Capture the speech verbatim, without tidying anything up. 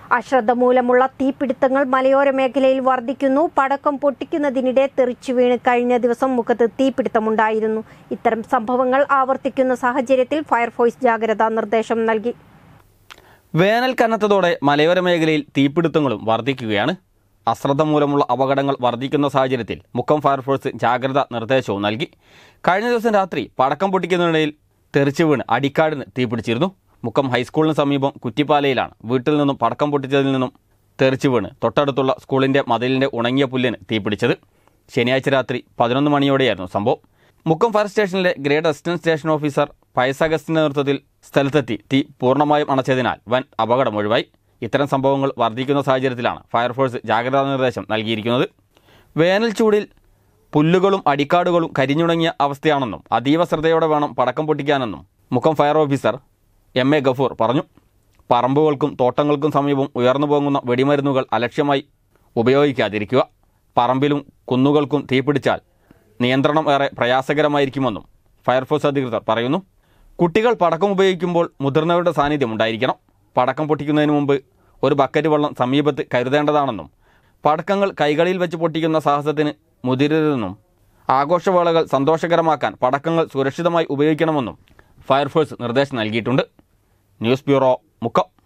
അശ്രദ്ധ മൂലമുള്ള തീപിടുത്തങ്ങൾ മലയോര മേഖലയിൽ വർദ്ധിക്കുന്നു. പടക്കം പൊട്ടിക്കുന്നതിനിടെ തെറിച്ചു വീണ് കഴിഞ്ഞ ദിവസം മുഖത്ത് തീപിടുത്തമുണ്ടായിരുന്നു. ഇത്തരം സംഭവങ്ങൾ ആവർത്തിക്കുന്ന സാഹചര്യത്തിൽ ഫയർഫോഴ്സ് ജാഗ്രതാ നിർദ്ദേശം നൽകി. വേനൽ കനത്തതോടെ മലയോര മേഖലയിൽ തീപിടുത്തങ്ങളും വർദ്ധിക്കുകയാണ്. അശ്രദ്ധ മൂലമുള്ള അപകടങ്ങൾ വർദ്ധിക്കുന്ന സാഹചര്യത്തിൽ മുക്കം ഫയർഫോഴ്സ് ജാഗ്രതാ നിർദ്ദേശവും നൽകി. കഴിഞ്ഞ ദിവസം രാത്രി പടക്കം പൊട്ടിക്കുന്നതിനിടയിൽ തെറിച്ചു വീണ് അടിക്കാടിന് തീപിടിച്ചിരുന്നു. മുക്കം ഹൈസ്കൂളിന് സമീപം കുറ്റിപ്പാലയിലാണ് വീട്ടിൽ നിന്നും പടക്കം പൊട്ടിച്ചതിൽ നിന്നും തെറിച്ചു വീണ് തൊട്ടടുത്തുള്ള സ്കൂളിന്റെ മതിലിന്റെ ഉണങ്ങിയ പുല്ലിന് തീപിടിച്ചത്. ശനിയാഴ്ച രാത്രി പതിനൊന്ന് മണിയോടെയായിരുന്നു സംഭവം. മുക്കം ഫയർ സ്റ്റേഷനിലെ grade assistant station officer Fayas അഗസ്റ്റിന്റെ നേതൃത്വത്തിൽ സ്ഥലത്തെത്തി തീ പൂർണ്ണമായും അണച്ചതിനാൽ വൻ അപകടം ഒഴിവായി. ഇത്തരം സംഭവങ്ങൾ വർദ്ധിക്കുന്ന സാഹചര്യത്തിലാണ് ഫയർഫോഴ്സ് ജാഗ്രതാ നിർദ്ദേശം നൽകിയിരിക്കുന്നത്. വേനൽ ചൂടിൽ പുല്ലുകളും അടിക്കാടുകളും കരിഞ്ഞുണങ്ങിയ അവസ്ഥയാണെന്നും അതീവ ശ്രദ്ധയോടെ വേണം പടക്കം പൊട്ടിക്കാനെന്നും Mukkam fire officer M A Gafoor പറഞ്ഞു. പറമ്പുകൾക്കും തോട്ടങ്ങൾക്കും സമീപം ഉയർന്നു പോകുന്ന വെടിമരുന്നുകൾ അലക്ഷ്യമായി ഉപയോഗിക്കാതിരിക്കുക. പറമ്പിലും കുന്നുകൾക്കും തീപിടിച്ചാൽ നിയന്ത്രണം ഏറെ പ്രയാസകരമായിരിക്കുമെന്നും ഫയർഫോഴ്സ് അധികൃതർ പറയുന്നു. കുട്ടികൾ പടക്കം ഉപയോഗിക്കുമ്പോൾ മുതിർന്നവരുടെ സാന്നിധ്യം ഉണ്ടായിരിക്കണം. പടക്കം പൊട്ടിക്കുന്നതിന് മുമ്പ് ഒരു ബക്കറ്റ് വെള്ളം സമീപത്ത് കരുതേണ്ടതാണെന്നും പടക്കങ്ങൾ കൈകളിൽ വെച്ച് പൊട്ടിക്കുന്ന സാഹസത്തിന് മുതിരരുതെന്നും ആഘോഷവേളകൾ സന്തോഷകരമാക്കാൻ പടക്കങ്ങൾ സുരക്ഷിതമായി ഉപയോഗിക്കണമെന്നും ഫയർഫോഴ്സ് നിർദ്ദേശം നൽകിയിട്ടുണ്ട്. News bureau, Mukkam.